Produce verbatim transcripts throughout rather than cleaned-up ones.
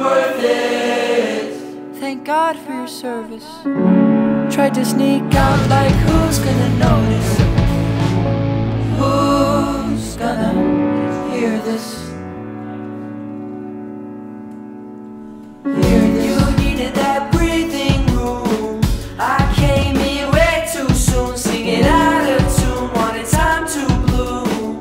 worth it. Thank God for your service. Tried to sneak out like who's gonna notice? Who's gonna hear this? Hear this? You needed that breathing room. I came in way too soon, singing out of tune, wanted time to bloom.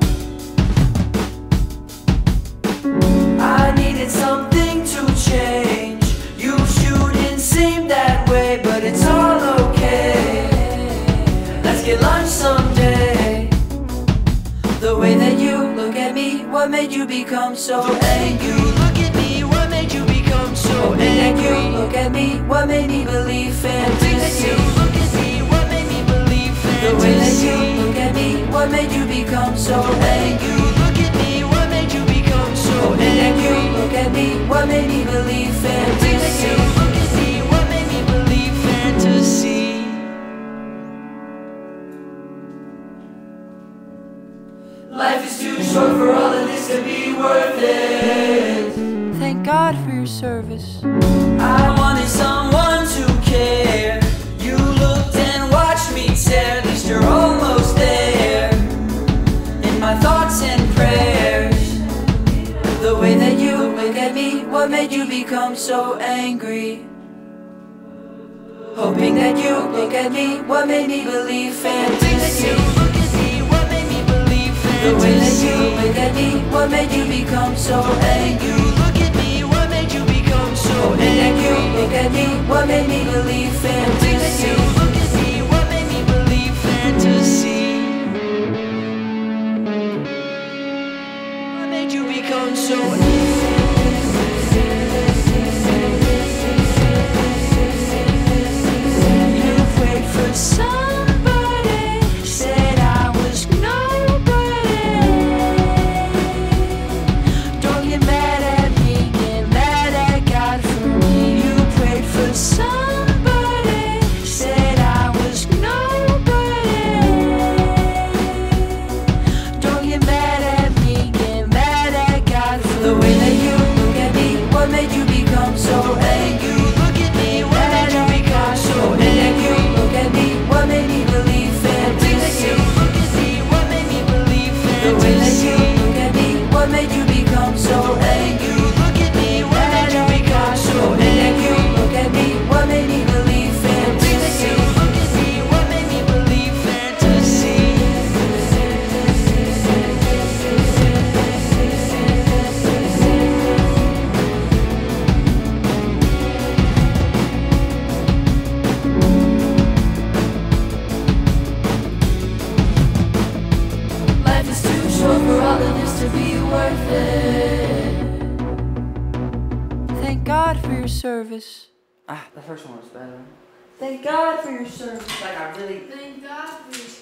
I needed something to change. You shouldn't seem that way, but it's all okay. Let's get lunch someday. The way that you look at me, what made you become so angry? You look at me, what made you become so angry? You look at me, what made me believe fantasy? You look at me, what made me believe fantasy? The way that you look at me, what made you become so angry? You look at me, what made you become so angry? You look at me, what made me believe fantasy? You look at me, what made me believe fantasy? Life is too short for all of this to be worth it. Thank God for your service. I wanted someone to care. You looked and watched me tear. At least you're almost there. In my thoughts and prayers. The way that you look at me, what made you become so angry? Hoping that you look at me, what made me believe fantasy? The way that you look at me, what made you become so angry? You look at me, what made you become so angry? You look at me, what made me believe fantasy? You look at me, what made me believe fantasy? What made you become so angry? You prayed for somebody, said I was somebody, said I was nobody. Don't get mad at me, get mad at God for the way that you look at me. What made you become so angry? You look at me, what made you become so angry? You look at me, what made me believe fantasy? You look at me, what made me believe fantasy? The way that you look at me, what made you become so angry? You look at me, what made you become so angry? You look at me, what made me believe fantasy? You look at me, what made me believe fantasy? Life is too short for all of this to be worth it. Thank God for your service. Ah, the first one was better. Thank God for your service. Like I really. Thank God for your